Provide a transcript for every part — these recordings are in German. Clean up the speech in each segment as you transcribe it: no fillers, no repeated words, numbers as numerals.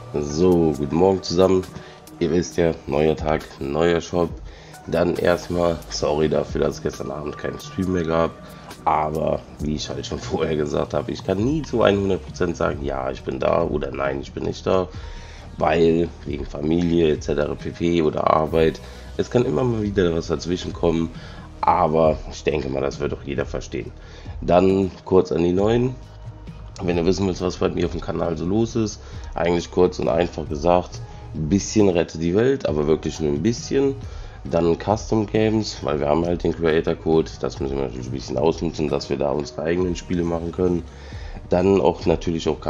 So, guten Morgen zusammen. Ihr wisst ja, neuer Tag, neuer Shop. Dann erstmal, sorry dafür, dass es gestern Abend keinen Stream mehr gab. Aber wie ich halt schon vorher gesagt habe, ich kann nie zu 100% sagen, ja, ich bin da oder nein, ich bin nicht da. Weil wegen Familie etc. pp. Oder Arbeit, es kann immer mal wieder was dazwischen kommen. Aber ich denke mal, das wird doch jeder verstehen. Dann kurz an die Neuen. Wenn ihr wissen wollt, was bei mir auf dem Kanal so los ist, eigentlich kurz und einfach gesagt, ein bisschen rette die Welt, aber wirklich nur ein bisschen. Dann Custom Games, weil wir haben halt den Creator Code, das müssen wir natürlich ein bisschen ausnutzen, dass wir da unsere eigenen Spiele machen können. Dann auch natürlich auch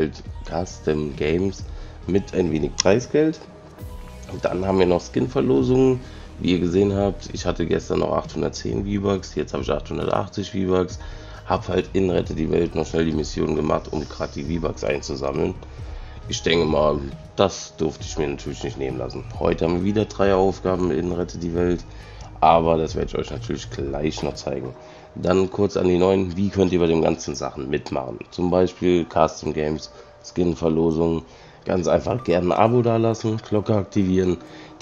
Custom Games mit ein wenig Preisgeld. Dann haben wir noch Skin-Verlosungen. Wie ihr gesehen habt, ich hatte gestern noch 810 V-Bucks, jetzt habe ich 880 V-Bucks. Habe halt in Rette die Welt noch schnell die Mission gemacht, um gerade die V-Bucks einzusammeln. Ich denke mal, das durfte ich mir natürlich nicht nehmen lassen. Heute haben wir wieder 3 Aufgaben in Rette die Welt, aber das werde ich euch natürlich gleich noch zeigen. Dann kurz an die Neuen, wie könnt ihr bei den ganzen Sachen mitmachen? Zum Beispiel Custom Games, Skin-Verlosung. Ganz einfach gerne ein Abo dalassen, Glocke aktivieren,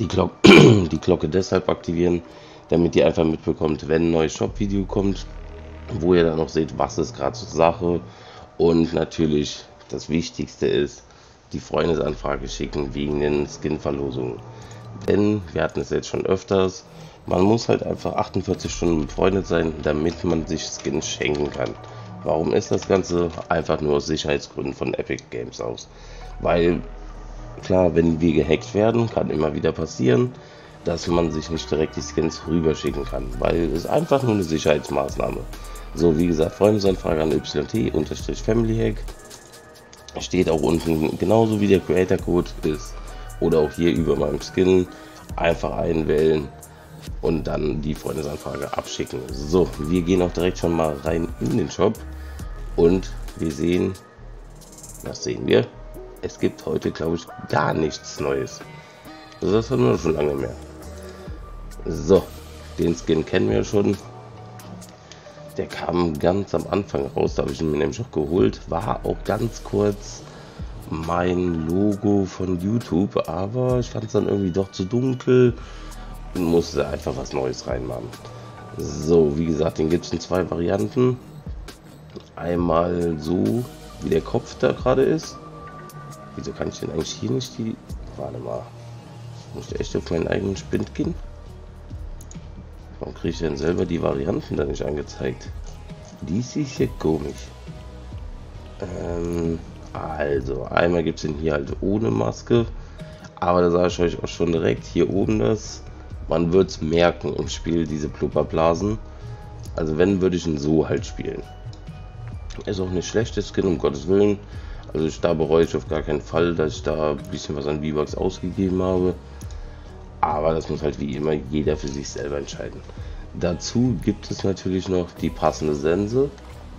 die Glocke deshalb aktivieren, damit ihr einfach mitbekommt, wenn ein neues Shop-Video kommt, wo ihr dann noch seht, was ist gerade zur Sache. Und natürlich das Wichtigste ist, die Freundesanfrage schicken wegen den Skin-Verlosungen. Denn wir hatten es jetzt schon öfters, man muss halt einfach 48 Stunden befreundet sein, damit man sich Skins schenken kann. Warum ist das Ganze? Einfach nur aus Sicherheitsgründen von Epic Games aus. Weil, klar, wenn wir gehackt werden, kann immer wieder passieren, dass man sich nicht direkt die Skins rüberschicken kann. Weil es einfach nur eine Sicherheitsmaßnahme. So, wie gesagt, Freundesanfrage an YT-Familyhack. Steht auch unten, genauso wie der Creator Code ist. Oder auch hier über meinem Skin. Einfach einwählen und dann die Freundesanfrage abschicken. So, wir gehen auch direkt schon mal rein in den Shop. Und wir sehen, was sehen wir? Es gibt heute, glaube ich, gar nichts Neues. Also das haben wir schon lange mehr. So, den Skin kennen wir schon. Der kam ganz am Anfang raus, da habe ich ihn mir nämlich auch geholt. War auch ganz kurz mein Logo von YouTube, aber ich fand es dann irgendwie doch zu dunkel und musste einfach was Neues reinmachen. So, wie gesagt, den gibt es in 2 Varianten. Einmal so, wie der Kopf da gerade ist. Wieso kann ich den eigentlich hier nicht die... Warte mal. Muss ich echt auf meinen eigenen Spind gehen? Warum kriege ich denn selber die Varianten da nicht angezeigt? Dies ist hier komisch. Also, einmal gibt es den hier halt ohne Maske. Aber da sage ich euch auch schon direkt, hier oben das. Man wird es merken im Spiel, diese Blubberblasen. Also wenn, würde ich ihn so halt spielen. Ist auch nicht schlechtes Skin, um Gottes Willen. Also da bereue ich auf gar keinen Fall, dass ich da ein bisschen was an V-Bucks ausgegeben habe. Aber das muss halt wie immer jeder für sich selber entscheiden. Dazu gibt es natürlich noch die passende Sense.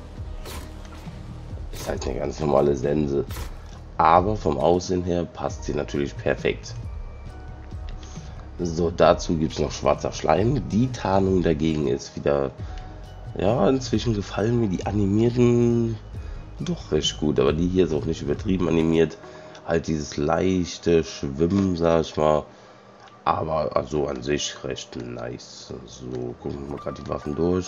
Ist halt eine ganz normale Sense. Aber vom Aussehen her passt sie natürlich perfekt. So, dazu gibt es noch schwarzer Schleim. Die Tarnung dagegen ist wieder... Ja, inzwischen gefallen mir die animierten doch recht gut, aber die hier ist auch nicht übertrieben animiert. Halt dieses leichte Schwimmen, sag ich mal. Aber also an sich recht nice. So, gucken wir mal gerade die Waffen durch.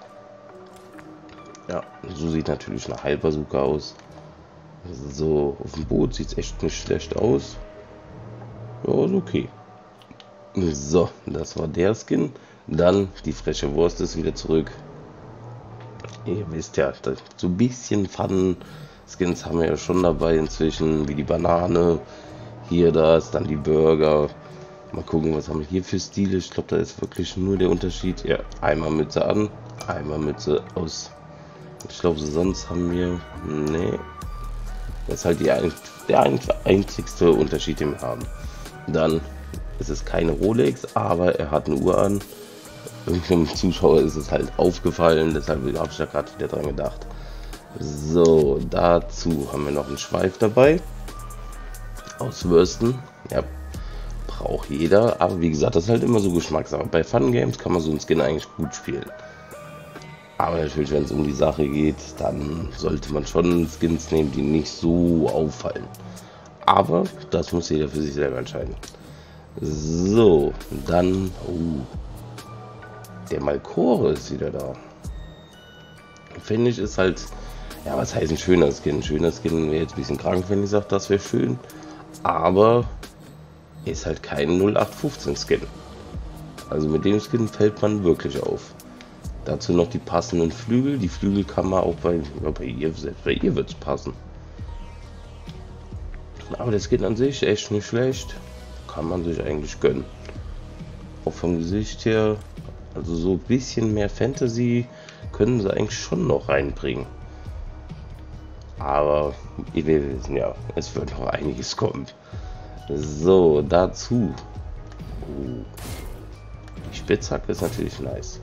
Ja, so sieht natürlich eine Heilbazooka aus. So, auf dem Boot sieht es echt nicht schlecht aus. Ja, ist okay. So, das war der Skin. Dann die freche Wurst ist wieder zurück. Ihr wisst ja, so ein bisschen Pfannen-Skins haben wir ja schon dabei inzwischen, wie die Banane. Hier, da ist dann die Burger. Mal gucken, was haben wir hier für Stile. Ich glaube, da ist wirklich nur der Unterschied. Ja, einmal Mütze an, einmal Mütze aus. Ich glaube, sonst haben wir... Nee. Das ist halt der einzigste Unterschied, den wir haben. Dann ist es keine Rolex, aber er hat eine Uhr an. Irgendeinem Zuschauer ist es halt aufgefallen, deshalb habe ich da gerade wieder dran gedacht. So, dazu haben wir noch einen Schweif dabei. Aus Würsten. Ja, braucht jeder. Aber wie gesagt, das ist halt immer so Geschmackssache. Bei Fun Games kann man so einen Skin eigentlich gut spielen. Aber natürlich, wenn es um die Sache geht, dann sollte man schon Skins nehmen, die nicht so auffallen. Aber das muss jeder für sich selber entscheiden. So, dann... der Malcore ist wieder da. Finde ich, ist halt... Ja, was heißt ein schöner Skin? Ein schöner Skin wäre jetzt ein bisschen krank, wenn ich sage, das wäre schön. Aber ist halt kein 0815 Skin. Also mit dem Skin fällt man wirklich auf. Dazu noch die passenden Flügel. Die Flügel kann man auch bei ihr, selbst bei ihr wird es passen. Aber der Skin an sich echt nicht schlecht. Kann man sich eigentlich gönnen. Auch vom Gesicht her, also so ein bisschen mehr Fantasy können sie eigentlich schon noch reinbringen. Aber wir wissen ja, es wird noch einiges kommen. So, dazu. Die Spitzhacke ist natürlich nice.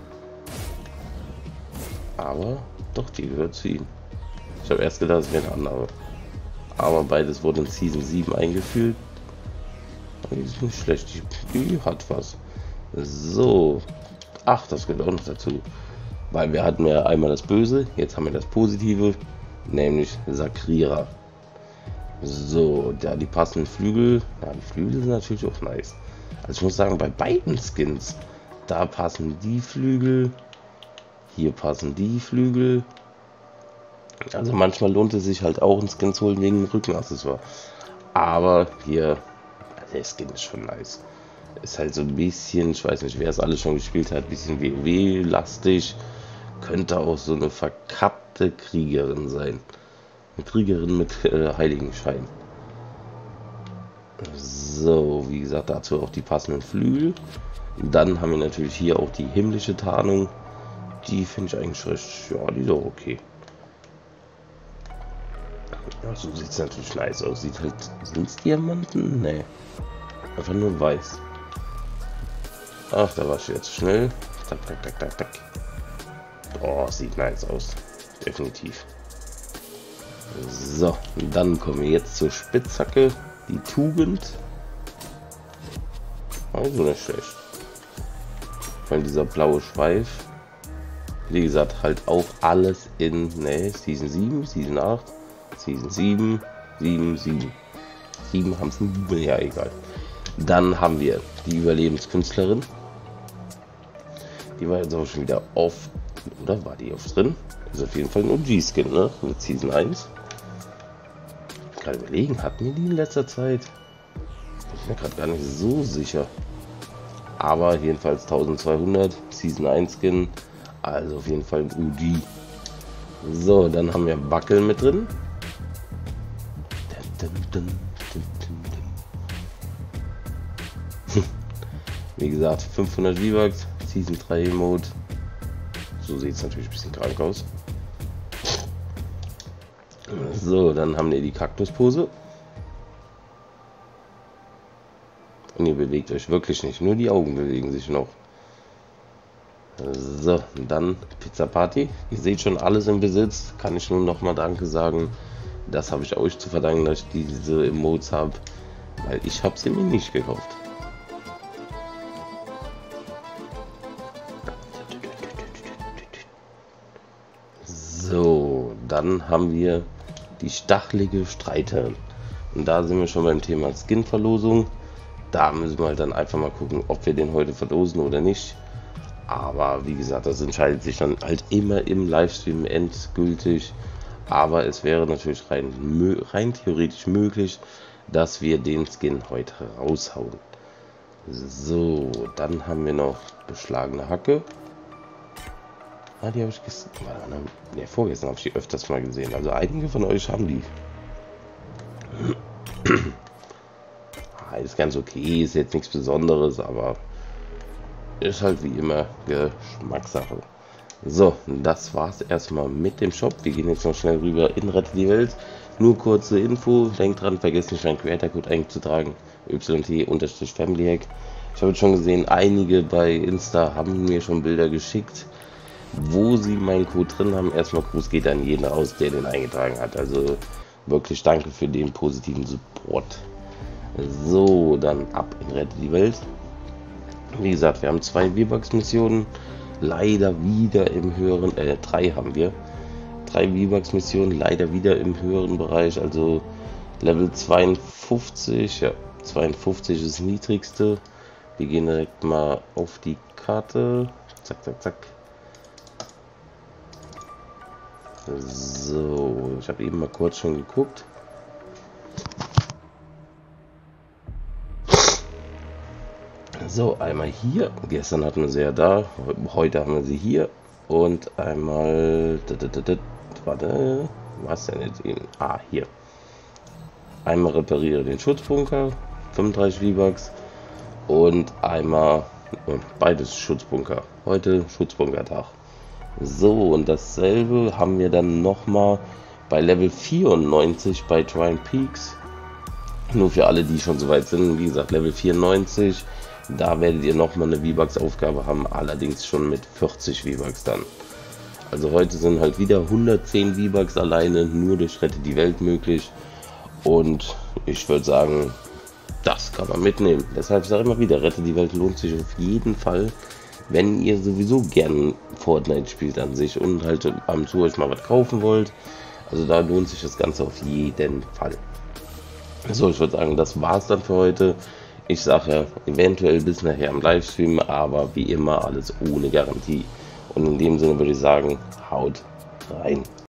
Aber doch, die gehört zu ihm. Ich habe erst gedacht, es wäre eine andere. Aber beides wurde in Season 7 eingeführt. Die ist nicht schlecht, die hat was. So. Ach, das gehört auch noch dazu. Weil wir hatten ja einmal das Böse, jetzt haben wir das Positive, nämlich Sakrira. So, da die passenden Flügel. Ja, die Flügel sind natürlich auch nice. Also ich muss sagen, bei beiden Skins, da passen die Flügel, hier passen die Flügel. Also manchmal lohnt es sich halt auch einen Skin zu holen wegen dem Rückenaccessoire. Aber hier, der Skin ist schon nice. Ist halt so ein bisschen, ich weiß nicht, wer es alles schon gespielt hat, ein bisschen WoW-lastig. Könnte auch so eine verkappte Kriegerin sein. Eine Kriegerin mit Heiligenschein. So, wie gesagt, dazu auch die passenden Flügel. Dann haben wir natürlich hier auch die himmlische Tarnung. Die finde ich eigentlich recht, ja, die ist auch okay. Ja, so sieht es natürlich nice aus. Sieht halt, sind es Diamanten? Nee. Einfach nur weiß. Ach, da war ich jetzt schnell. Tak, tak, tak, tak, tak. Oh, sieht nice aus. Definitiv. So, dann kommen wir jetzt zur Spitzhacke. Die Tugend. Also nicht schlecht. Weil dieser blaue Schweif. Wie gesagt, halt auch alles in Season 7, Season 8, Season 7, 7, 7. 7 haben es, ja egal. Dann haben wir die Überlebenskünstlerin. Die war jetzt auch schon wieder oft, oder war die oft drin? Ist auf jeden Fall ein OG-Skin, ne? Mit Season 1. Ich kann gerade überlegen, hatten wir die in letzter Zeit? Ich bin mir gerade gar nicht so sicher. Aber jedenfalls 1200, Season 1 Skin. Also auf jeden Fall ein OG. So, dann haben wir Wackeln mit drin. Wie gesagt, 500 V-Bucks, Season 3 Mode. So sieht es natürlich ein bisschen krank aus. So, dann haben wir die Kaktuspose. Und ihr bewegt euch wirklich nicht, nur die Augen bewegen sich noch. So, dann Pizza Party. Ihr seht schon alles im Besitz. Kann ich nur noch mal Danke sagen. Das habe ich euch zu verdanken, dass ich diese Emotes habe. Weil ich habe sie mir nicht gekauft. So, dann haben wir die stachelige Streiterin. Und da sind wir schon beim Thema Skin-Verlosung. Da müssen wir halt dann einfach mal gucken, ob wir den heute verlosen oder nicht. Aber wie gesagt, das entscheidet sich dann halt immer im Livestream endgültig. Aber es wäre natürlich rein theoretisch möglich, dass wir den Skin heute raushauen. So, dann haben wir noch beschlagene Hacke. Ah, die habe ich vorgestern habe ich die öfters mal gesehen. Also einige von euch haben die. Ist ganz okay, ist jetzt nichts Besonderes, aber ist halt wie immer Geschmackssache. So, das war's erstmal mit dem Shop. Wir gehen jetzt noch schnell rüber in Rette die Welt. Nur kurze Info, denkt dran, vergesst nicht meinen Creator-Code einzutragen, YT_FamilyHack. Ich habe schon gesehen, einige bei Insta haben mir schon Bilder geschickt, wo sie meinen Code drin haben. Erstmal Gruß geht an jeden aus, der den eingetragen hat. Also wirklich danke für den positiven Support. So, dann ab in Rette die Welt. Wie gesagt, wir haben 2 V-Bucks-Missionen. Leider wieder im höheren, 3 haben wir. 3 V-Bucks-Missionen, leider wieder im höheren Bereich. Also Level 52, ja, 52 ist das niedrigste. Wir gehen direkt mal auf die Karte. Zack, zack, zack. So, ich habe eben mal kurz schon geguckt. So, einmal hier. Gestern hatten wir sie ja da. Heute haben wir sie hier. Und einmal. Warte. Was denn jetzt eben? Ah, hier. Einmal repariere den Schutzbunker. 35 V-Bucks. Und einmal. Beides Schutzbunker. Heute Schutzbunkertag. So, und dasselbe haben wir dann nochmal bei Level 94 bei Trying Peaks. Nur für alle, die schon soweit sind. Wie gesagt, Level 94. Da werdet ihr nochmal eine V-Bucks-Aufgabe haben, allerdings schon mit 40 V-Bucks dann. Also heute sind halt wieder 110 V-Bucks alleine nur durch Rette die Welt möglich. Und ich würde sagen, das kann man mitnehmen. Deshalb sage ich immer wieder, Rette die Welt lohnt sich auf jeden Fall, wenn ihr sowieso gern Fortnite spielt an sich und halt ab und zu euch mal was kaufen wollt. Also da lohnt sich das Ganze auf jeden Fall. So, ich würde sagen, das war's dann für heute. Ich sage ja, eventuell bis nachher im Livestream, aber wie immer alles ohne Garantie. Und in dem Sinne würde ich sagen, haut rein.